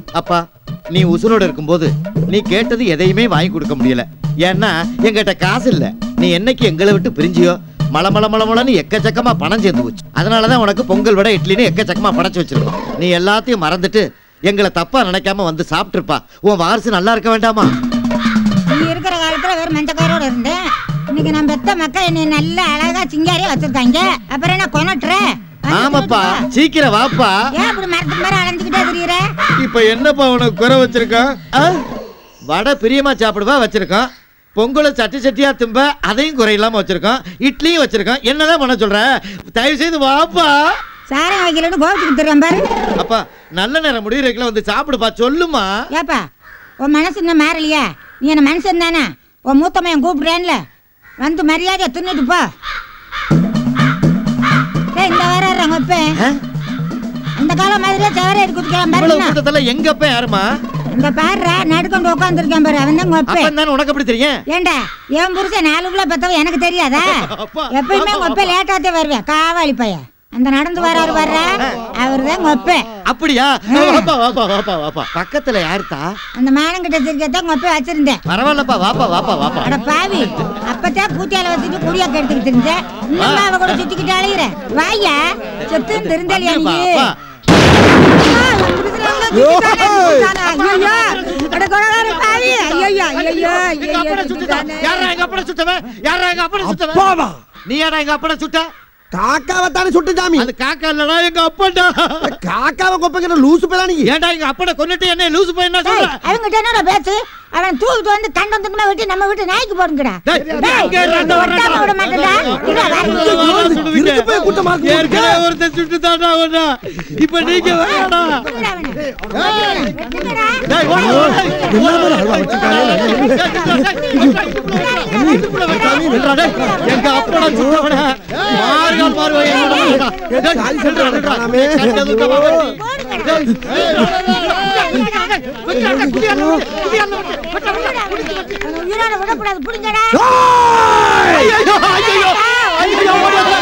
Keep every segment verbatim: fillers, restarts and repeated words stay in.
அப்பா நீ உசுரோட இருக்கும்போது நீ கேட்டது எதையுமே வாங்கி கொடுக்க முடியல. ஏன்னா எங்கிட்ட காசு இல்ல. நீ என்னைக்கு எங்களை விட்டு பிரிஞ்சியோ மல மல மல மலன்னு எக்கச்சக்கமா பணம் சேர்ந்து போச்சு. அதனாலதான் உனக்கு பொங்கல் விட இட்லின்னு எக்கச்சக்கமா படைச்சு வச்சிருக்கோம். நீ எல்லாத்தையும் மறந்துட்டு எங்களை தப்பா நினைக்காம வந்து சாப்பிட்டுருப்பா. உன் வாரிசு நல்லா இருக்க வேண்டாமா? நீ இருக்கிற காலத்துல வேற மஞ்சக்காரோட இருந்தேன். இன்னைக்கு நம்ம பெத்த மக்கள் என்னை நல்ல அழகா சிங்காரியா வச்சிருக்காங்க. அப்புறம் என்ன கொனட்டுற? ஆமாப்பா சீக்கிரம் வாப்பா. ஏன் அப்படி மரத்துக்கு மேல அலைஞ்சுக்கிட்டே தெரியுற? இப்ப என்னப்பா உனக்கு குறை வச்சிருக்கான்? வடை பிரியமா சாப்பிடுவா வச்சிருக்கான். பொங்கலை சட்டி சட்டியா திம்ப அதையும் குறையில்லாம வச்சிருக்கான். இட்லியும் வச்சிருக்கான். என்னதான் பண்ண சொல்ற? தயவு செய்து வாப்பா. சாரம் வைக்கலன்னு கோபத்துக்கு தருவேன் பாரு. அப்பா நல்ல நேரம் முடிவுல வந்து சாப்பிடுப்பா. சொல்லுமா. ஏப்பா உன் மனசு இன்னும் மாறலையா? நீ என்ன மனுஷன் தானே? உன் மூத்தமையன் கூப்பிடுறேன்ல, வந்து மரியாதையா தின்னுட்டு போ. இந்த வாரம் உங்க அந்த காலம் மாதிரியே சவரை எடுத்து எங்கப்ப யாருமா இந்த பாரு நடுக்கொண்டு உட்காந்துருக்கேன் பாரு. அவன் தான் அப்பன். உனக்கு எப்படி தெரியும்? ஏண்டா என் புருஷன் நாலு பிள்ளை பெத்தவன் எனக்கு தெரியாதா? எப்பயுமே உங்க அப்ப லேட்டாத்தே வருவேன். காவாளி பைய அந்த நடந்து வராரு வர்ற அவரு தான் கொப்ப. அப்படியா? பக்கத்துல யாருத்தா? அந்த மானங்கிட்ட திருக்கத்தான் கொப்ப வச்சிருந்தேன். பரவாயில்லப்பா வாப்பா வாப்பா வாப்பா. அட பாவி அப்பதான் பூத்தியால வச்சுட்டு குடியா கெடுத்துக்கிட்டு இருந்தேன். இன்னும் அவ கூட சுத்திக்கிட்டு அழையிற வாயா செத்து திருந்தலியா நீ? நீ யாரா எங்க அப்பனை சுட்ட? காக்காவை தானே சுட்டு சாமி. அது காக்கா இல்லடா எங்க அப்பன்டா. காக்காவை கொப்பங்கிற லூசு பேரா நீ? ஏன்டா எங்க அப்பனை கொன்னுட்டு என்ன லூசு பையன் என்ன சொல்ற? அவங்க என்னடா பேச்சு? அவன் தூக்கிட்டு வந்து கண்டம் துக்குனா விட்டு நம்ம வீட்டு நாய்க்கு போடுங்கடா. விட மாட்டேன்டா. இருக்கு போய் கூட்டமா இருக்கு. ஏற்கனவே ஒருத்தன் சுட்டு தாண்டா ஓடா. இப்போ நீங்க வாடா. எங்க அப்பனை சுட்டவன மார்கால் மார்வாய் என்னடா? சாரி சொல்றடா நாமே. உயிரோட விடக்கூடாது புடிங்கடா. ஐயோ ஐயோ ஐயோ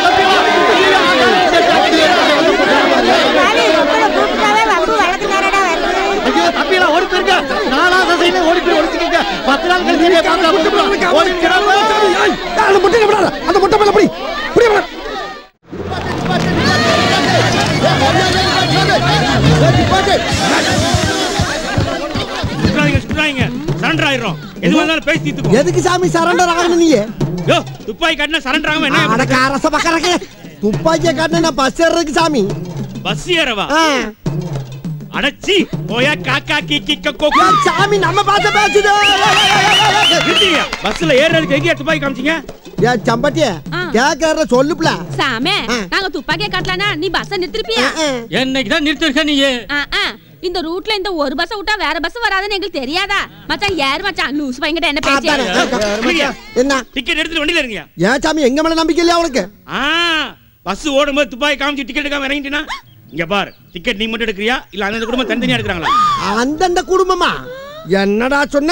தம்பியா ஓடி போயிருங்க. நாலா சைடுல ஓடி போய் ஒளிச்சுக்கங்க. பத்து நாள் கழிச்சு நீங்க பாத்தா முட்டை ஓடிங்கடா. அந்த முட்டை விடாத. அந்த முட்டை மேல புடி. புடி வர. சுற்றாங்க சுற்றாங்க சரண்டர் ஆயிரோம். எது வந்தாலும் பேசி தீத்துக்கோ. எதுக்கு சாமி சரண்டர் ஆகணும் நீ? யோ துப்பாக்கி காட்டினா சரண்டர் ஆகாம என்ன? அட காரச பக்கறக்க. துப்பாக்கிய காட்டினா நான் பஸ் ஏறதுக்கு சாமி. பஸ் ஏறவா? அடச்சி போயா காக்கா கீக்கி கக்கோ. சாமி நம்ம பாத்து பேசுது. நிறுத்தியா? பஸ்ல ஏறதுக்கு எங்க துப்பாக்கி காமிச்சீங்க? யா சம்பட்டியே கேக்கற சொல்லுப்ல. சாமே நாங்க துப்பாக்கிய காட்டலனா நீ பஸ் நிறுத்திருப்பியா? என்னைக்கு தான் நிறுத்திருக்க நீ? இந்த ரூட்ல இந்த ஒரு பஸ் விட்டா வேற பஸ் வராதுன்னு எங்களுக்கு தெரியாதா? மச்சான் யார் மச்சான் லூஸ் பையன்கிட்ட என்ன பேச்சு? என்ன டிக்கெட் எடுத்து வண்டில இருங்க. ஏன் சாமி எங்க மேல நம்பிக்கை இல்ல அவளுக்கு? ஆ பஸ் ஓடும்போது துப்பாக்கி காமிச்சு டிக்கெட் எடுக்காம இறங்கிட்டீனா இங்க பார். டிக்கெட் நீ மட்டும் எடுக்கறியா இல்ல அந்த குடும்பம் தனித்தனியா எடுக்கறாங்களா? அந்த குடும்பமா? என்னடா சொன்ன?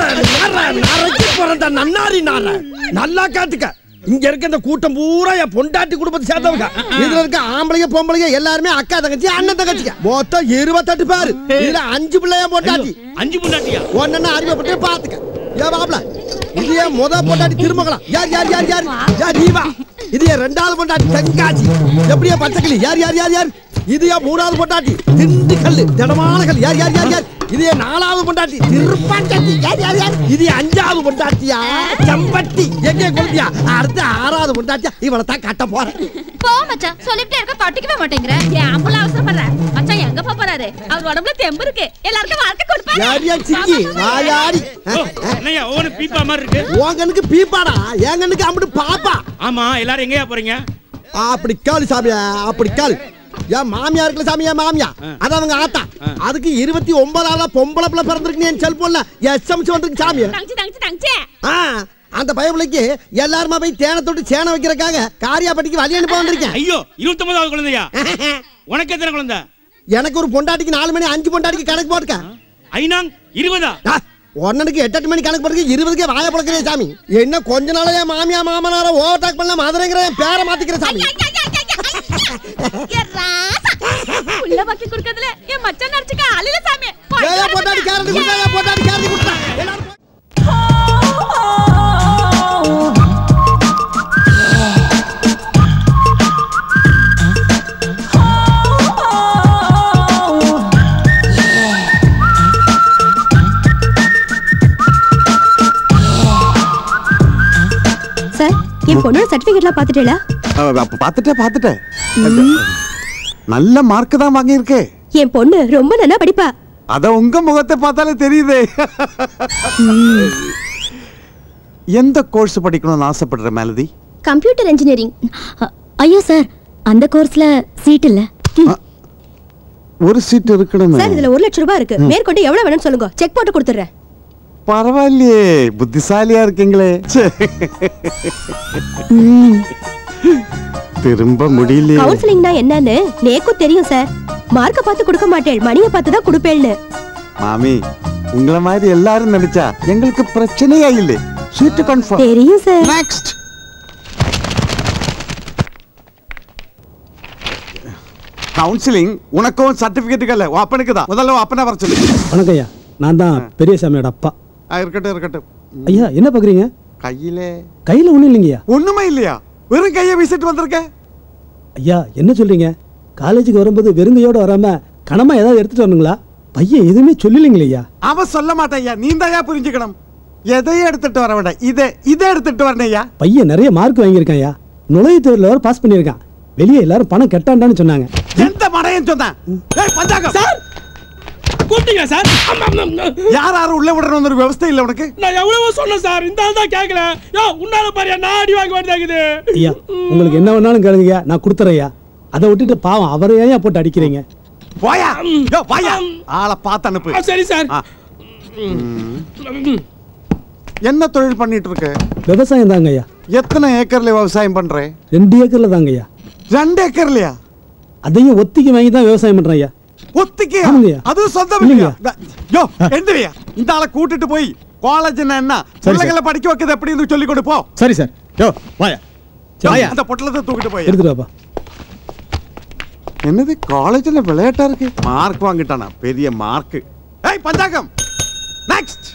நரச்சி போறத நன்னாரி நார. நல்லா காத்துக்க. இங்க இருக்க இந்த கூட்டம் பூரா என் பொண்டாட்டி குடும்பத்தை சேர்ந்தவங்க. இதுல இருக்க ஆம்பளைங்க பொம்பளைங்க எல்லாருமே அக்கா தங்கச்சி அண்ணன் தங்கச்சிங்க. மொத்தம் இருபத்தெட்டு பேரு. இதுல அஞ்சு பிள்ளைய பொண்டாட்டி. அஞ்சு பொண்டாட்டியா? ஒன்னு அறிமுகப்பட்டு பாத்துக்க. ஏ பாப்ல இது ஏன் முத பொண்டாட்டி திருமகளா? யார் யார் யார் யார் யார் நீவா? இது ஏன் ரெண்டாவது பொண்டாட்டி தென்காசி. எப்படியா பச்சைக்கிளி? யார் யார் யார் யார்? இது ஏன் மூணாவது பொண்டாட்டி திண்டுக்கல் திடமான கல். யார் யார் யார் யார்? இது ஏன் நாலாவது பொண்டாட்டி திருப்பாஞ்சட்டி. யார் யார் யார்? இது அஞ்சாவது பொண்டாட்டியா செம்பட்டி. எங்கே கொளுத்தியா? அடுத்த ஆறாவது பொண்டாட்டியா இவளை தான் கட்ட போறேன். போ மச்சான் சொல்லிட்டே இருக்க தொட்டிக்கவே மாட்டேங்கற. ஏன் அம்புல அவசரப்படுற? மச்சான் எங்க போறாரு? அவர் உடம்புல தெம்பு இருக்கு. எல்லாருக்கும் வாழ்க்கை கொடுப்பாரு. யார் யார் சிக்கி வாயாடி. என்னையா ஓன பீப்பா மாதிரி இருக்கு? உங்கனுக்கு பீப்பாடா எங்கனுக்கு அம்புட்டு பாப்பா. ஆமா எல்லாரும் எங்கயா போறீங்க? அப்படி காலி சாமியா அப்படி காலி. ஏன் மாமியா இருக்குல்ல சாமியா மாமியா அது அவங்க ஆத்தா. அதுக்கு இருபத்தி ஒன்பதாவது பொம்பளை பிள்ளை பிறந்திருக்கு. என் செல்போன்ல எஸ்எம்எஸ் வந்திருக்கு சாமியா. தங்கச்சி தங்கச்சி தங்கச்சி. ஆ அந்த பயபிளைக்கு எல்லாருமா போய் தேனை தொட்டு சேனை வைக்கிறதுக்காக காரியாப்பட்டிக்கு வழி அனுப்ப வந்திருக்கேன். ஐயோ இருபத்தி ஒன்பதாவது குழந்தையா? உனக்கு எத்தனை குழந்தை? எனக்கு ஒரு பொண்டாட்டிக்கு நாலு மணி அஞ்சு பொண்டாட்டிக்கு கணக்கு போட்டுக்க. ஐநாங் இருபதா? ஒன்னனுக்கு எட்டு எட்டு மணி கணக்கு போட்டு இருபதுக்கே வாய பழக்கிறேன் சாமி. என்ன கொஞ்ச நாளையா மாமியா மாமனார ஓவர்டேக் பண்ண மதுரைங்கிற பேரை மாத்திக்கிற சாமி. உள்ள பாக்கி குடுக்கிறதுல என் மச்சான் நடிச்சுக்க ஆளில சாமி. பொட்டாடி கேரண்டி குடுடா பொட்டாடி கேரண்டி குடுடா எல்லாரும் சார் என் பொண்ணோட சர்டிபிகேட்லாம் பாத்துட்டேளா? அப்ப பாத்துட்டேன் பாத்துட்டேன் நல்ல மார்க் தான் வாங்கி இருக்கே. என் பொண்ணு ரொம்ப நல்லா படிப்பா. அத உங்க முகத்தை பார்த்தாலே தெரியுதே. எந்த கோர்ஸ் படிக்கணும்னு ஆசைப்படுற மேலதி? Computer engineering. ஐயோ சார் அந்த கோர்ஸ்ல சீட் இல்ல. ஒரு சீட் இருக்கணும் சார். இதுல ஒரு லட்சம் ரூபாய் இருக்கு. மேற்கொண்டு எவ்வளவு வேணும்னு சொல்லுங்க, செக் போட்டு கொடுத்துறேன். பரவாயில்லையே, புத்திசாலியா இருக்கீங்களே. திரும்ப முடியல. கவுன்சிலிங்னா என்னன்னு நேக்கும் தெரியும் சார். மார்க்க பார்த்து கொடுக்க மாட்டேன், மணியை பார்த்து தான் கொடுப்பேன்னு. மாமி, உங்கள மாதிரி எல்லாரும் நினைச்சா எங்களுக்கு பிரச்சனையே இல்லை. Seat confirm. தெரியும் சார். நெக்ஸ்ட். கவுன்சிலிங் உனக்கும் சர்டிபிகேட் இல்ல, உன் அப்பனுக்கு தான். முதல்ல உன் அப்பனை வர சொல்லு. வணக்கம் ஐயா, நான் தான் பெரியசாமியோட அப்பா. இருக்கட்டும் இருக்கட்டும். ஐயா என்ன பாக்குறீங்க? கையில கையில ஒண்ணும் இல்லைங்கய்யா. ஒண்ணுமே இல்லையா? வெறும் கையை வீசிட்டு வந்திருக்க. ஐயா என்ன சொல்றீங்க? காலேஜுக்கு வரும்போது வெறுங்கையோட வராம கனமா ஏதாவது எடுத்துட்டு வரணுங்களா? பையன் எதுவுமே சொல்லலைங்களே ஐயா. அவன் சொல்ல மாட்டேன். நீ தான் புரிஞ்சுக்கணும். எதையும் எடுத்துட்டு வர வேண்டாம், இதை இதை எடுத்துட்டு வரணும் ஐயா. பையன் நிறைய மார்க் வாங்கியிருக்கான் ஐயா. நுழைவுத் தேர்வுல வர பாஸ் பண்ணியிருக்கான். வெளியே எல்லாரும் பணம் கட்டாண்டான்னு சொன்னாங்க. எந்த மடையன் சொன்னான்? ஏய் பஞ்சாங்கம் சார் கூப்பிட்டீங்க சார்? யார் யாரும் உள்ள விடணும் ஒரு விவசாயம் இல்ல உனக்கு? நான் எவ்வளவோ சொன்னேன் சார், இந்த ஆள் தான் கேட்கல. யோ உன்னால பாரியா நான் அடி வாங்க வேண்டியதாகுது. ஐயா உங்களுக்கு என்ன வேணாலும் கேளுங்க, நான் கொடுத்துறேன் ஐயா. அதை விட்டுட்டு பாவம் அவரை ஏன் போட்டு அடிக்கிறீங்க? போயா யோ போயா, ஆளை பார்த்து அனுப்பு. சரி சார். என்ன தொழில் பண்ணிட்டு இருக்க? விவசாயம் தாங்க ஐயா. எத்தனை ஏக்கர்ல விவசாயம் பண்றேன்? ரெண்டு ஏக்கர்ல தாங்க ஐயா. ரெண்டு ஏக்கர்லயா? அதையும் ஒத்திக்கு வாங்கி தான் விவசாயம் பண்றேன் ஐயா. ஒத்திக்கு? ஆமாங்கய்யா. அது சொந்தம் இல்லையா? யோ எந்திரியா, இந்த ஆளை கூட்டிட்டு போய் காலேஜ்னா என்ன பிள்ளைகளை படிக்க வைக்கிறது எப்படின்னு சொல்லி கொடு போ. சரி சார். யோ வாயா வாயா, அந்த பொட்டலத்தை தூக்கிட்டு போய் எடுத்துட்டு வாப்பா. என்னது காலேஜ்ல விளையாட்டா இருக்கு? மார்க் வாங்கிட்டானா? பெரிய மார்க். ஏய் பஞ்சாங்கம் நெக்ஸ்ட்.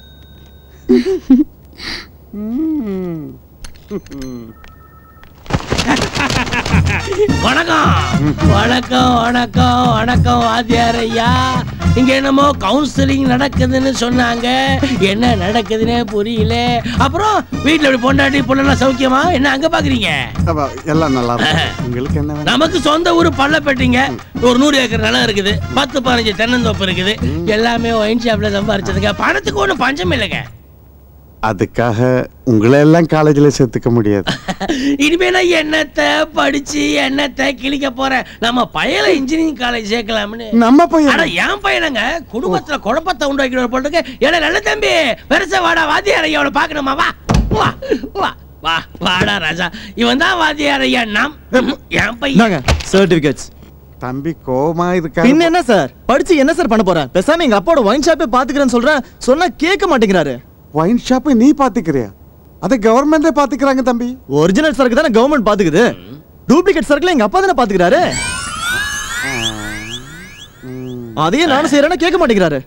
வணக்கம் வணக்கம் வணக்கம் வணக்கம் வாத்தியார் ஐயா. இங்க என்னமோ கவுன்சிலிங் நடக்குதுன்னு சொன்னாங்க. என்ன நடக்குதுன்னே புரியல. அப்புறம் வீட்டுல இப்படி பொண்டாட்டி பொண்ணெல்லாம் சௌக்கியமா? என்ன அங்க பாக்குறீங்க? எல்லாம் நல்லா இருக்கு. உங்களுக்கு என்ன? நமக்கு சொந்த ஊர் பள்ளப்பேட்டிங்க. ஒரு நூறு ஏக்கர் நிலம் இருக்குது, பத்து பதினஞ்சு தென்னந்தோப்பு இருக்குது. எல்லாமே ஒயின் ஷாப்ல சம்பாரிச்சதுங்க. பணத்துக்கு ஒன்றும் பஞ்சம் இல்லைங்க. அதுக்காக உங்களை எல்லாம் காலேஜ்ல சேர்த்துக்க முடியாது. இனிமே நான் என்னத்தை படிச்சு என்னத்தை கிழிக்க போறேன். நம்ம பையனை இன்ஜினியரிங் காலேஜ் சேர்க்கலாம்னு. நம்ம பையன்? ஆனா என் பையனங்க குடும்பத்துல குழப்பத்தை உண்டாக்கிடுவார் போட்டுருக்கு. ஏன்னா நல்ல தம்பி பெருசா வாடா வாத்தியார் ஐயாவை பாக்கணுமா? வா வா வா வா வாடா ராஜா. இவன் தான் வாத்தியார் ஐயா. நாம் என் பையன் சர்டிபிகேட்ஸ். தம்பி கோமா இருக்கா? பின்ன என்ன சார், படிச்சு என்ன சார் பண்ண போறேன்? பேசாம எங்க அப்பாவோட ஒயின் ஷாப்பே பாத்துக்கிறேன்னு சொல்றேன், சொன்னா கேட்க மாட்டேங்கிறாரு. ஒயின் ஷாப்பை நீ பாத்துக்கிறியா? அதை கவர்மெண்டே பாத்துக்கிறாங்க தம்பி. ஒரிஜினல் சரக்கு தானே கவர்மெண்ட் பாத்துக்குது. டூப்ளிகேட் சரக்குல எங்க அப்பா தானே பாத்துக்கிறாரு. அதையே நானும் செய்யறேன்னு கேட்க மாட்டேங்கிறாரு.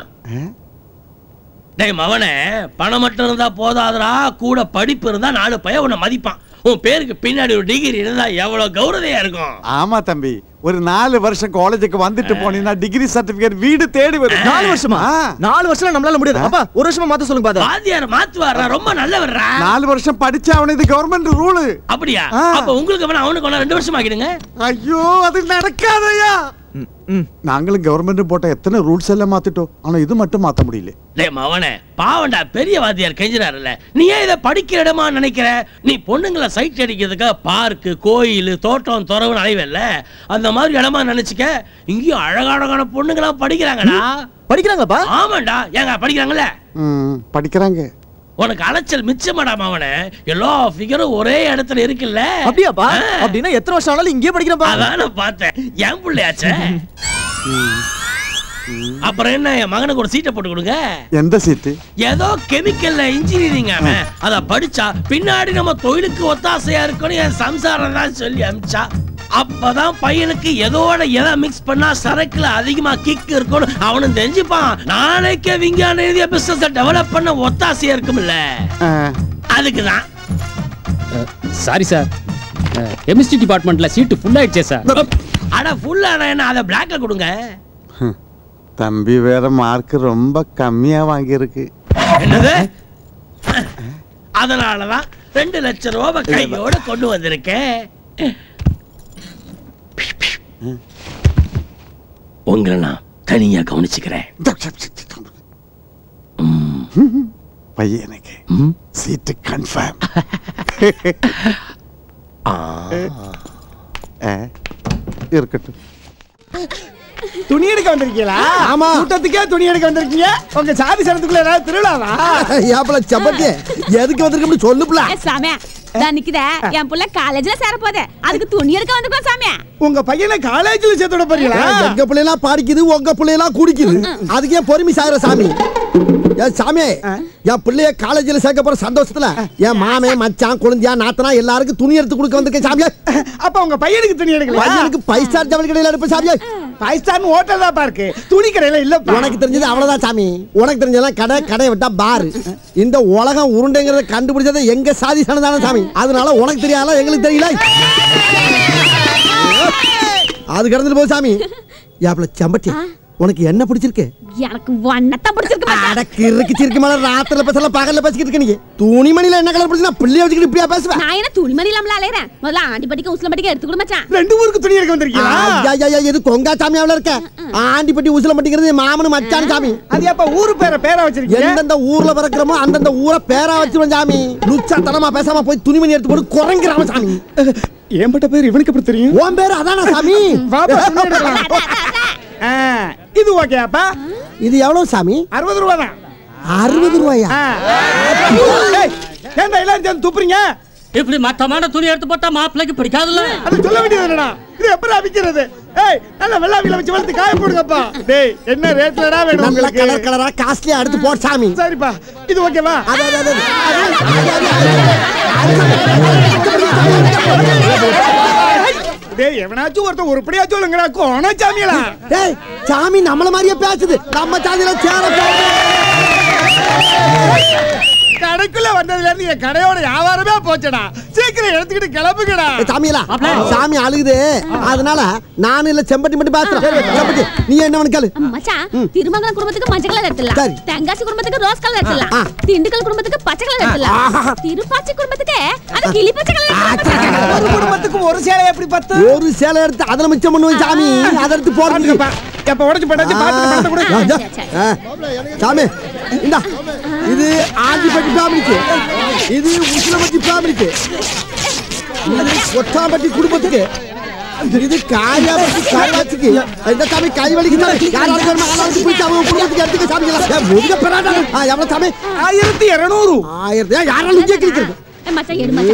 டேய் மவனே, பணம் மட்டும் இருந்தா போதாதரா, கூட படிப்பு இருந்தா நாலு பையன் உன்னை மதிப்பான். உன் பேருக்கு பின்னாடி ஒரு டிகிரி இருந்தா எவ்வளவு கௌரவையா இருக்கும். ஆமா தம்பி, ஒரு நாலு வருஷம் காலேஜுக்கு வந்துட்டு போனீங்கன்னா டிகிரி சர்டிபிகேட் வீடு தேடி வரும். நாலு வருஷமா? நாலு வருஷம் நம்மளால முடியாது. அப்பா ஒரு வருஷமா மாத்த சொல்லுங்க பாத்தா. வாத்தியார் மாத்துவாரா? ரொம்ப நல்லவர்ரா. நாலு வருஷம் படிச்சா அவன இது கவர்மெண்ட் ரூல். அப்படியா? அப்ப உங்களுக்கு வேணா அவனுக்கு வேணா ரெண்டு வருஷம் ஆகிடுங்க. ஐயோ அது நடக்காதயா. நாங்களும் கவர்மெண்ட் போட்ட எத்தனை ரூல்ஸ் எல்லாம் மாத்திட்டோம், ஆனா இது மட்டும் மாத்த முடியல. டேய் மவனே, பாவண்டா பெரிய வாத்தியார் கெஞ்சினாருல்ல, நீ ஏன் இதை படிக்கிற இடமா நினைக்கிற? நீ பொண்ணுங்களை சைட் அடிக்கிறதுக்கு பார்க்கு கோயில் தோட்டம் துறவு அலைவல்ல, அந்த மாதிரி இடமா நினைச்சுக்க. இங்கேயும் அழகழகான பொண்ணுங்களா படிக்கிறாங்கடா. படிக்கிறாங்கப்பா? ஆமாண்டா. ஏங்க படிக்கிறாங்கல்ல? படிக்கிறாங்க. உனக்கு அலைச்சல் மிச்சமாடா மவனே. எல்லா ஃபிகரும் ஒரே இடத்துல இருக்குல்ல. அப்படியாப்பா? அப்படின்னா எத்தனை வருஷம் ஆனாலும் இங்கே படிக்கிறப்பா? அதான் நான் பார்த்தேன். என் பிள்ளையாச்சே. அப்புறம் என்ன, என் மகனுக்கு ஒரு சீட்டை போட்டு கொடுங்க. எந்த சீட்டு? ஏதோ கெமிக்கல்ல இன்ஜினியரிங். அவன் அத படிச்சா பின்னாடி நம்ம தொழிலுக்கு ஒத்தாசையா இருக்குன்னு என் சம்சாரம் தான் சொல்லி அமிச்சா. அப்பதான் பையனுக்கு எதோட எதை மிக்ஸ் பண்ணா சரக்குல அதிகமா கிக் இருக்கணும் அவனும் தெரிஞ்சுப்பான். நாளைக்கே விஞ்ஞான ரீதியா பிசினஸ் டெவலப் பண்ண ஒத்தாசையா இருக்கும்ல. அதுக்குதான். சாரி சார், கெமிஸ்ட்ரி டிபார்ட்மெண்ட்ல சீட்டு ஃபுல் ஆயிடுச்சே சார். அட ஃபுல் ஆனா என்ன, அதை பிளாக்ல கொடுங்க. தம்பி வேற மார்க் ரொம்ப கம்மியா வாங்கி இருக்கு. என்னது? அதனாலதான் ரெண்டு லட்சம் ரூபாய் கையோட கொண்டு வந்திருக்கேன். உங்களை நான் தனியா கவனிச்சுக்கிறேன். பையனுக்கு சீட்டு கன்ஃபார்ம். இருக்கட்டும். துணி எடுக்க வந்திருக்கீங்களா? ஆமா. கூட்டத்துக்கே துணி எடுக்க வந்திருக்கீங்க. உங்க சாதி சனத்துக்குள்ள ஏதாவது திருவிழாவா? ஏப்பல சம்பட்டி எதுக்கு வந்திருக்கோம்னு சொல்லுப்ல. சாமியா நான் நிக்குதே என் புள்ள காலேஜ்ல சேர போதே, அதுக்கு துணி எடுக்க வந்திருக்கோம் சாமியா. உங்க பையனை காலேஜ்ல சேர்த்து விட போறீங்களா? எங்க பிள்ளைலாம் படிக்குது, உங்க பிள்ளைலாம் குடிக்குது. அதுக்கே பொறுமை சாகுற சாமி. ஏன் சாமி, என் பிள்ளைய காலேஜ்ல சேர்க்க போற சந்தோஷத்துல என் மாமே மச்சான் குழந்தையா நாத்தனா எல்லாருக்கும் துணி எடுத்து கொடுக்க வந்திருக்கேன் சாமியா. அப்ப உங்க பையனுக்கு துணி எடுக்கல? பையனுக்கு ஃபைவ் ஸ்டார் ஜவுளி கடையில எடுப்பேன் சாமியா. ஃபைவ் ஸ்டார் ஹோட்டல் தான் பாருக்கு, துணி கடையில இல்ல. உனக்கு தெரிஞ்சது அவ்வளவுதான் சாமி. உனக்கு தெரிஞ்சதெல்லாம் கடை, கடையை விட்டா பாரு. இந்த உலகம் உருண்டைங்கிறத கண்டுபிடிச்சது எங்க சாதி சனதான சாமி. அதனால உனக்கு தெரியாத எங்களுக்கு தெரியல. அது கடந்துட்டு போ சாமி. யாப்ல சம்பட்டி உனக்கு என்ன பிடிச்சிருக்கு? எனக்கு வண்ணத்தான் பிடிச்சிருக்கு. அட கிறுக்கு சிறுக்கு மேல ராத்திரில பேசல பகல்ல பேசிக்கிட்டு இருக்க நீ. துணிமணில என்ன கலர் பிடிச்சா பிள்ளைய வச்சுக்கிட்டு இப்படியா பேசுவ? நான் என்ன துணிமணி இல்லாமல அலையறேன். முதல்ல ஆண்டி பட்டிக்கு உஸ்ல பட்டிக்கு எடுத்து கொடு மச்சான். ரெண்டு ஊருக்கு துணி எடுக்க வந்திருக்கீங்களா? ஐயா ஐயா இது கொங்கா சாமியாவுல இருக்க. ஆண்டி பட்டி உஸ்ல பட்டிங்கிறது மாமனு மச்சான் சாமி. அது அப்ப ஊரு பேரை பேரா வச்சிருக்கீங்க? எந்தெந்த ஊர்ல பிறக்கிறோமோ அந்தந்த ஊரை பேரா வச்சிருவோம் சாமி. லுச்சா தனமா பேசாம போய் துணிமணி எடுத்து போட்டு குறங்கிறாம சாமி. ஏன் பட்ட பேர் இவனுக்கு எப்படி தெரியும்? உன் பேரு அதானா சாமி? வாப்பா துணி எடுக்கலாம். இது ஓகேப்பா. இது எவ்வளவு சாமி? அறுபது ரூபா தான். அறுபது ரூபாயா? ஏன்டா எல்லாம் சேர்ந்து துப்புறீங்க? இப்படி மட்டமான துணி எடுத்து போட்டா மாப்பிள்ளைக்கு பிடிக்காதுல்ல. அது சொல்ல வேண்டியது என்னடா? இது எப்படி விக்கிறது? ஏய் நல்ல வெள்ளாவில வச்சு வளர்த்து காய போடுங்கப்பா. டேய் என்ன ரேட்லடா வேணும் நல்ல உங்களுக்கு? கலர் கலரா காஸ்ட்லியா எடுத்து போடு சாமி. சரிப்பா இது ஓகேவா? அட அட அட. டேய் எவனாச்சும் ஒருத்தன் உருப்படியா சொல்லுங்கடா. கோண சாமியலா? டேய் சாமி நம்மள மாதிரியே பேசுது. நம்ம சாதியில சேர கடைக்குள்ள வந்ததுல இருந்து என் கடையோட வியாபாரமே போச்சடா. சீக்கிரம் எடுத்துக்கிட்டு கிளம்புங்கடா. சாமியலா சாமி அழுகுது. அதனால நான் இல்ல செம்பட்டி மட்டும் பேசுறேன். செம்பட்டி நீ என்ன வனக்காலு? மச்சான் திருமங்கலம் குடும்பத்துக்கு மஞ்சள் கலர் எடுத்துடலாம். சரி. தெங்காசி குடும்பத்துக்கு ரோஸ் கலர் எடுத்துடலாம். திண்டுக்கல் குடும்பத்துக்கு பச்சை கலர் எடுத்துடலாம். திருப்பாச்சி குடும்பத்துக்கு அது கிளி பச்சை கலர் எடுத்துடலாம். ஒரு குடும்பத்துக்கு ஒரு சேலை எப்படி பத்து? ஒரு சேலை எடுத்து அதுல மிச்சம் பண்ணுவோம் சாமி. அத எடுத்து போடுங்க. எப்ப உடைச்சு போட்டாச்சு பாத்துட்டு பணத்தை கொடு. சாமி இந்தா இது ஆண்டிப்பட்டி ஃபேமிலிக்கு, இது உசிலப்பட்டி ஃபேமிலிக்கு, இது கொட்டாம்பட்டி குடும்பத்துக்கு, இது காயாபட்டி காயாச்சிக்கு. இந்த சாமி கை வலிக்குது. யாராவது வேணுமா ஆளாவது போய் அவங்க குடும்பத்துக்கு எடுத்துக்க சாமிங்களா. முருக பெறாடா. ஆ எவ்வளவு சாமி? ஆயிரத்தி இருநூறு. ஆயிரத்தி யாராலும் கேட்கிறது? மச்சான் எடு மச்சான்.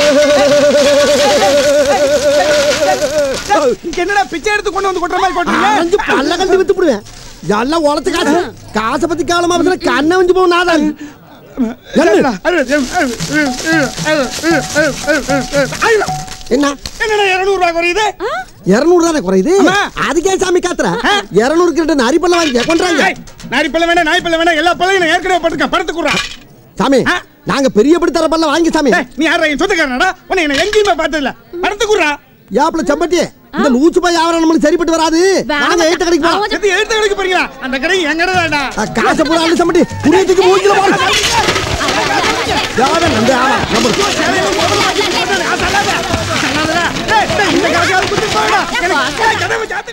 என்னடா பிச்சை எடுத்து கொண்டு வந்து கொட்டுற மாதிரி கொட்டுறீங்க? அஞ்சு பல்ல கட்டி வித்து போடுவேன். எல்லாம் உழைச்ச காசு. காசை பத்தி காலமா பேசுற கண்ணை வஞ்சு போகும் நாதான். என்ன என்னடா இருநூறு ரூபாய் குறையுது? இருநூறு தானே குறையுது. அதுக்கே சாமி காத்துற. இருநூறு கிட்ட நரிப்பல்ல வாங்கி கொண்டாங்க. நரிப்பல்ல வேணா நாய்ப்பல்ல வேணா எல்லா பல்லையும் நான் ஏற்கனவே படுத்துக்க படுத்து குடுறா. சாமி நாங்க பெரிய படி தர பல்ல வாங்கி சாமி. நீ யாரா என் சொந்தக்காரனடா? உன்னை என்ன எங்கேயுமே பார்த்ததில்ல. படுத்து குடுறா. யாப்ல சம்பட்டி இந்த லூச்சு பாய் யாவரம் நம்மளுக்கு சரிப்பட்டு வராது. நாங்க எழுத்து கடைக்கு போறோம். எது எழுத்து கடைக்கு போறீங்களா? அந்த கடை எங்கடா வேண்டா. காசை பூரா அள்ளி சம்பட்டி புரியத்துக்கு மூஞ்சில போடு. யாரா நம்ப ஆமா நம்ம இந்த கடையால குத்தி போடா. எனக்கு கதவை சாத்து.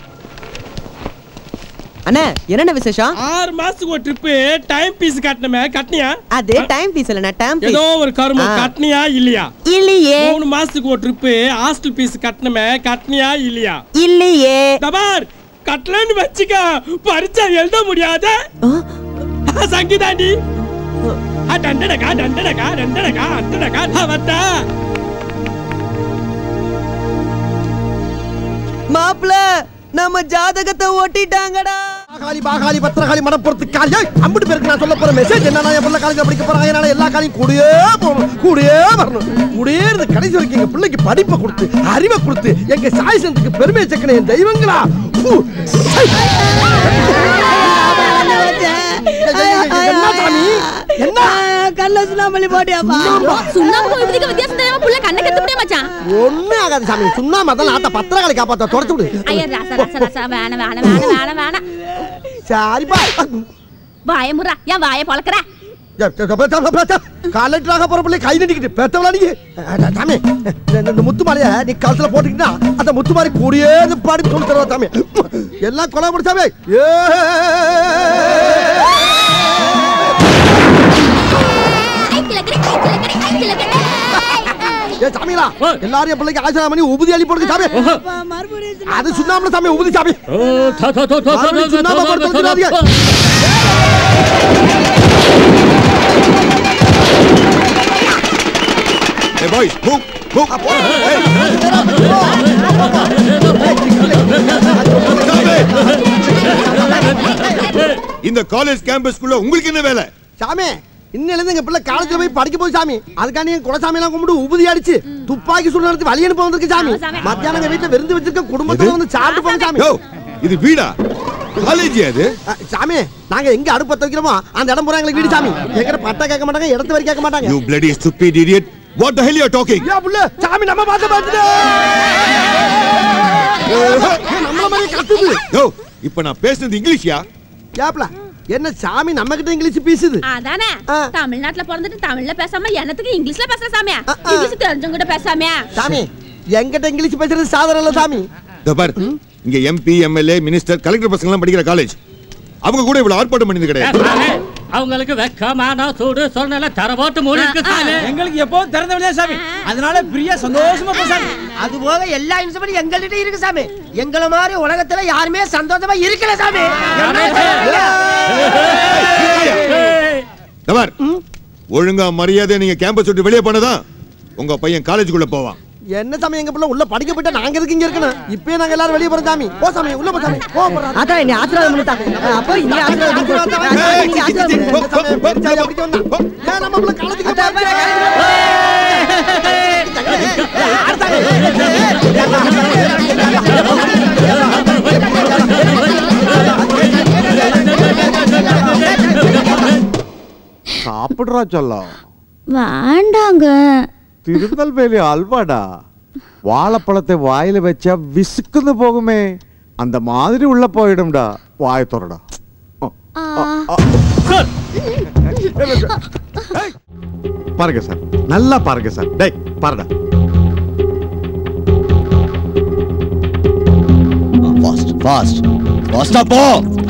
அண்ணா என்னென்ன விசேஷம்? ஆறு மாசத்துக்கு ஒரு ட்ரிப் டைம் பீஸ் கட்டணுமே, கட்டனியா? அது டைம் பீஸ் இல்ல, டைம் பீஸ். ஏதோ ஒரு கரும கட்டனியா இல்லையா? இல்லையே. மூணு மாசத்துக்கு ஒரு ட்ரிப் ஹாஸ்டல் பீஸ் கட்டணுமே, கட்டனியா இல்லையா? இல்லையே. தபார் கட்டலன்னு வெச்சுக்க பரீட்சை எழுத முடியாத சங்கீதாண்டி. டண்டடகா டண்டடகா டண்டடகா டண்டடகா அவட்ட மாப்ள நம்ம ஜாதகத்தை ஓட்டிட்டாங்கடா. காளி பாகாளி பத்திரகாளி மடப்புறத்து காளி அம்பிட்டு பேருக்கு நான் சொல்ல போற மெசேஜ் என்னன்னா என் பிள்ளை காலேஜ்ல படிக்க போறாங்க. அதனால எல்லா காலையும் கூடயே போகணும், கூடயே வரணும், கூடயே இருந்து கடைசி வரைக்கும் எங்க பிள்ளைக்கு படிப்பை கொடுத்து அறிவை கொடுத்து எங்க சாய் சந்துக்கு பெருமை சேர்க்கணும் என் தெய்வங்களா. என்ன சாமி என்ன கல்ல சுண்ணாம்பு போட்டியாப்பா? சுண்ணாம்பு இதுக்கு வித்தியாசம் தெரியாம புள்ள கண்ணை கட்ட முடிய மச்சான். ஒண்ணே ஆகாது சாமி. சுண்ணாம்பு அதான் ஆத்த பத்திரகாளி காப்பாத்த தொடச்சு விடு. ஐயா ராசா ராசா ராசா வேணா வேணா வேணா வேணா வேணா. சரிப்பா வாய முறா ஏன் வாய பழக்கற? காலெட்டாக போற பிள்ளை கை நடிக்கிட்டு பெத்தவளா நீ சாமி. இந்த முத்து மாலைய நீ கழுத்துல போட்டுக்கிட்டா அந்த முத்து மாதிரி கூடியே பாடி சொல்லி தருவா சாமி. எல்லாம் கொலை முடிச்சாமே. ஏ சாமிங்களா எல்லாரும் பிள்ளைக்கு ஆசீர்வாதம் பண்ணி உபதி அள்ளி போடுங்க சாமி. அது சுண்ணாம்புல சாமி உபதி சாமி. சுண்ணாம்பு போட்டு தொலைச்சிடாதீங்க. Hey boys, move, move. இந்த காலேஜ் கேம்பஸ்க்குள்ள உங்களுக்கு என்ன வேலை? சாமி இன்னில இருந்து எங்க பிள்ளை காலேஜ்ல போய் படிக்க போய் சாமி. அதுக்காண்டி என் குலசாமி எல்லாம் கும்பிட்டு உபதி அடிச்சு துப்பாக்கி சுடு நடத்தி வழி அனுப்ப வந்திருக்கு சாமி. மத்தியானம் எங்க வீட்டுல விருந்து வச்சிருக்க குடும்பத்தோட வந்து சாப்பிட்டு போங்க சாமி. இது வீடா காலேஜ் அது? சாமி நாங்க எங்க அடுப்பு பத்த வைக்கிறோமோ அந்த இடம் பூரா எங்களுக்கு வீடு சாமி. எங்கற பட்டா கேட்க மாட்டாங்க, இடத்து வரை கேட்க மாட்டாங்க. You bloody stupid idiot. What the hell you are talking? யா புள்ள சாமி நம்ம பாத்து பாத்துடா. நம்மள மாதிரி கத்துது. யோ இப்போ நான் பேசுறது இங்கிலீஷ்யா? யாப்ல என்ன சாமி நம்ம கிட்ட இங்கிலீஷ் பேசுது? அதானே தமிழ்நாட்டுல பிறந்துட்டு தமிழ்ல பேசாம என்னத்துக்கு இங்கிலீஷ்ல பேசுற சாமியா? இங்கிலீஷ் தெரிஞ்சவங்க கிட்ட பேசாமையா? சாமி என்கிட்ட இங்கிலீஷ் பேசுறது சாதாரண இல்ல சாமி. தபார் இங்க எம்பி எம்எல்ஏ மினிஸ்டர் கலெக்டர் பசங்க எல்லாம் படிக்கிற காலேஜ். அவங்க கூட இவ்வளவு ஆர்ப்பாட்டம் பண்ணது கிடையாது. அவங்களுக்கு வெக்கமான சூடு சொன்னல தரவோட்டு மூடி இருக்கு சாமி. எங்களுக்கு எப்போ திறந்த வெளியே சாமி. அதனால பிரியா சந்தோஷமா போ சாமி. அது போக எல்லா இன்ஸ்பெக்டரும் எங்கள்கிட்ட இருக்கு சாமி. எங்கள மாதிரி உலகத்துல யாருமே சந்தோஷமா இருக்கல சாமி. தபார் ஒழுங்கா மரியாதை நீங்க கேம்பஸ் விட்டு வெளியே போனதான் உங்க பையன் காலேஜுக்குள்ள போவான். என்ன சாமி எங்க பிள்ளை உள்ள படிக்க போயிட்டா நாங்க எதுக்கு இங்க இருக்கணும்? இப்பவே நாங்க எல்லாரும் வெளிய போறோம் சாமி. போ சாமி உள்ள போ சாமி. போ போறா. அத நீ ஆசீர்வாதம் பண்ணிட்டாங்க. அப்போ நீ ஆசீர்வாதம் பண்ணு. நீ ஆசீர்வாதம் பண்ணு. சாய் அப்படி சொன்னா. ஏ நம்ம பிள்ளை காலேஜுக்கு சாப்பிடுறா சொல்ல வேண்டாங்க. திருநெல்வேலி அல்வாடா. வாழைப்பழத்தை வாயில வச்சா விசுக்குன்னு போகுமே, அந்த மாதிரி உள்ள போயிடும்டா. வாய தோறடா. பாருங்க சார், நல்லா பாருங்க சார். டேய் பாருடா. ஃபாஸ்ட் ஃபாஸ்ட் ஃபாஸ்டா போ.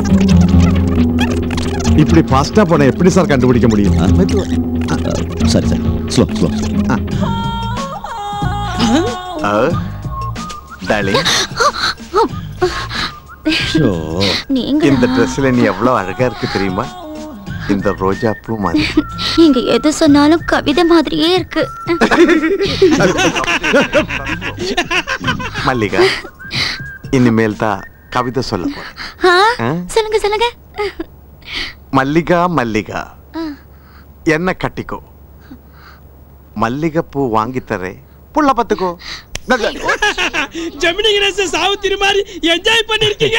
இப்படி ஃபாஸ்டா போனா எப்படி சார் கண்டுபிடிக்க முடியும்? சரி சரி ஸ்லோ ஸ்லோ. இந்த ட்ரெஸ்ல நீ எவ்வளவு அழகா இருக்கு தெரியுமா? இந்த ரோஜா பூ மாதிரி. நீங்க எது சொன்னாலும் கவிதை மாதிரியே இருக்கு. மல்லிகா இனிமேல் தான் கவிதை சொல்ல போறேன். சொல்லுங்க சொல்லுங்க. மல்லிகா மல்லிகா என்ன கட்டிக்கோ, மல்லிகை பூ வாங்கி தரேன், புள்ள பத்துக்கோ. ஜெமினி கணேசன் சாவித்திரி மாதிரி என்ஜாய் பண்ணிருக்கீங்க.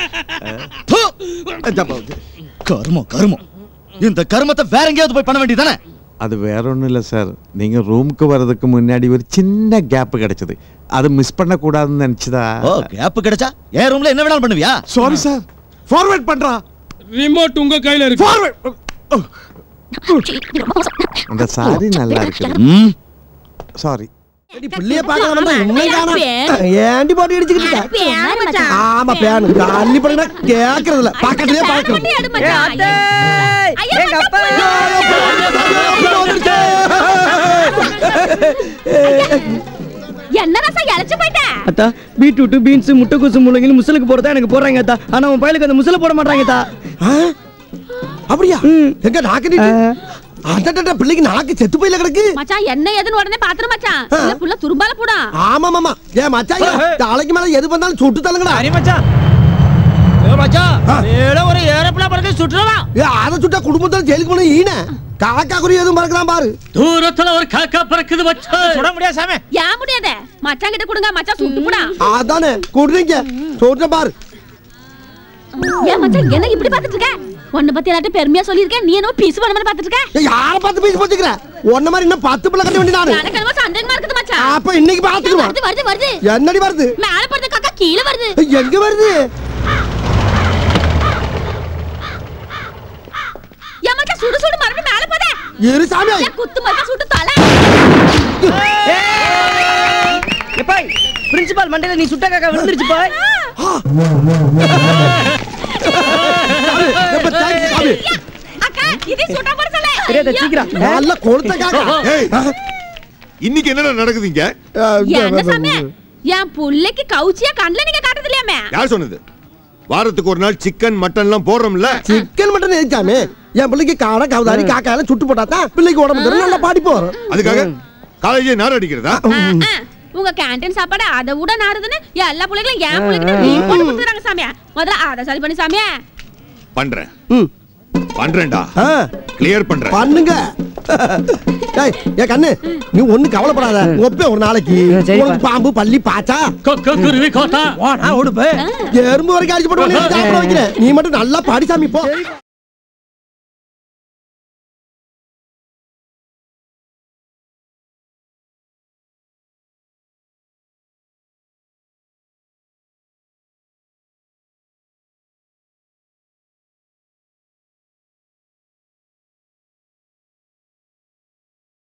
கர்மம் கர்மம். இந்த கர்மத்தை வேற எங்கேயாவது போய் பண்ண வேண்டியதானே? அது வேற ஒண்ணும் இல்ல சார். நீங்க ரூமுக்கு வர்றதுக்கு முன்னாடி ஒரு சின்ன கேப் கிடைச்சது, அது மிஸ் பண்ண கூடாதுன்னு நினைச்சதா. ஓ கேப் கிடைச்சா என் ரூம்ல என்ன வேணாலும் பண்ணுவியா? சாரி சார், ஃபார்வர்ட் பண்றா. ரிமோட் உங்க கையில இருக்கு. ஃபார்வர்ட். அந்த சாரி நல்லா இருக்கு. சாரி. நீ புள்ளைய பார்க்க வந்தா என்ன காணோம்? ஏண்டி போட்டு இடிச்சிட்டு? ஆமா பேன் காலி பண்ணா கேக்குறது இல்ல. பாக்கறதே பாக்குறது. ஏ அத்தை, எங்க அப்பா. என்ன ரசா இளைச்சு போய்ட்ட? அத்தா பீட்ரூட் பீன்ஸ் முட்டைக்கோசு முள்ளங்கி முசலுக்கு போறதா எனக்கு போறாங்க அத்தா. ஆனா உன் பையலுக்கு அந்த முசல போட மாட்டாங்க அத்தா. அப்படியா? எங்க நாக்கு அடடட பிள்ளைக்கு நாக்கு செத்து போயில கிடக்கு. மச்சான் என்ன ஏதுன்னு உடனே பாத்துற மச்சான். இல்ல புள்ள துரும்பால போடா. ஆமா மாமா. ஏ மச்சான் தலைக்கு மேல எது வந்தாலும் சுட்டு தள்ளுங்கடா. சரி மச்சான். ஒரு ஏரோப்ளேன் பறக்க சுற்றுவா அதை சுட்டா குடும்பத்துல ஜெயிலுக்கு போன ஈன காக்கா குறி எதுவும் பறக்கலாம் பாரு. தூரத்துல ஒரு காக்கா பறக்குது மச்சான். சுட முடியாது சாமி. ஏன் முடியாதே? மச்சான் கிட்ட கொடுங்க, மச்சான் சுட்டு போடா. அதானே குடுறீங்க சொல்ற பாரு. ஏன் மச்சான் என்ன இப்படி பாத்துட்டு இருக்க? உன்னை பத்தி எல்லாரும் பெருமையா சொல்லிருக்கேன், நீ என்ன பீஸ் பண்ண மாதிரி பாத்துட்டு இருக்க? யார பார்த்து பீஸ் போட்டுக்கற? உன்ன மாதிரி இன்னும் பத்து பிள்ளை கட்ட வேண்டிய நானு. எனக்கு என்னமோ சந்தேகமா இருக்குது மச்சான். அப்ப இன்னைக்கு பாத்துக்குறோம். வருது வருது வருது. என்னடி வருது? மேல படுற காக்கா கீழ வருது. எங்க வருது? ஏன் மச்சான் சுடு சுடு மறுபடியும் மேல போதே? இரு சாமி. ஏன் குத்து மச்சான் சுட்டு தலை. ஏய் பிரின்சிபால் மண்டையில நீ சுட்ட காக்கா விழுந்துருச்சு போய். அக்கா இது சுட்ட போற சொல்ல. தெரியாத சீக்கிரம். நல்ல கொளுத்த காக்கா. ஏய் இன்னைக்கு என்னடா நடக்குதுங்க? என்ன சாமி? என் புள்ளைக்கு கவுச்சியா கண்ணல நீங்க காட்டுறது இல்லையாமே? யார் சொன்னது? வாரத்துக்கு ஒரு நாள் சிக்கன் மட்டன் எல்லாம் போடுறோம்ல. Chicken mutton எதுக்காமே? என் பிள்ளைக்கு காடை கவுதாரி காக்கா எல்லாம் சுட்டு போட்டாதான் பிள்ளைக்கு உடம்பு தரும், நல்லா பாடி போறோம். அதுக்காக காலேஜே நார் அடிக்கிறதா? உங்க கேண்டீன் சாப்பாடு அதை விட நாருதுன்னு எல்லா பிள்ளைகளும் என் பிள்ளைக்கு நீங்க போட்டு கொடுத்துறாங்க சாமியா. முதல்ல அதை சரி பண்ணி சாமியா. பண்றேன் பண்றேன்டா. கிளியர் பண்றேன். பண்ணுங்க. ஏய் ஏ கண்ணு நீ ஒண்ணு கவலைப்படாத. ஒப்பே ஒரு நாளைக்கு உனக்கு பாம்பு பள்ளி பாச்சா கொக்கு குருவி கோட்டா ஓடா ஓடு பே. எறும்பு வரைக்கும் அடிச்சு போட்டு சாப்பிட வைக்கிறேன். நீ மட்டும் நல்லா பாடி சாமி போ.